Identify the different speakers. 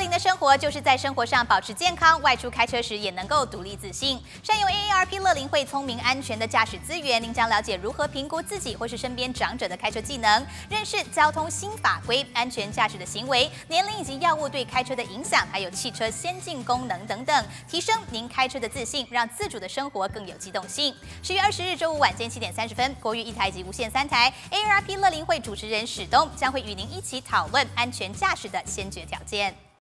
Speaker 1: 龄的生活就是在生活上保持健康，外出开车时也能够独立自信。善用 AARP 乐龄会聪明安全的驾驶资源，您将了解如何评估自己或是身边长者的开车技能，认识交通新法规、安全驾驶的行为、年龄以及药物对开车的影响，还有汽车先进功能等等，提升您开车的自信，让自主的生活更有机动性。10月20日周五晚间7点30分，国语1台及无线3台 AARP 乐龄会主持人史东将会与您一起讨论安全驾驶的先决条件。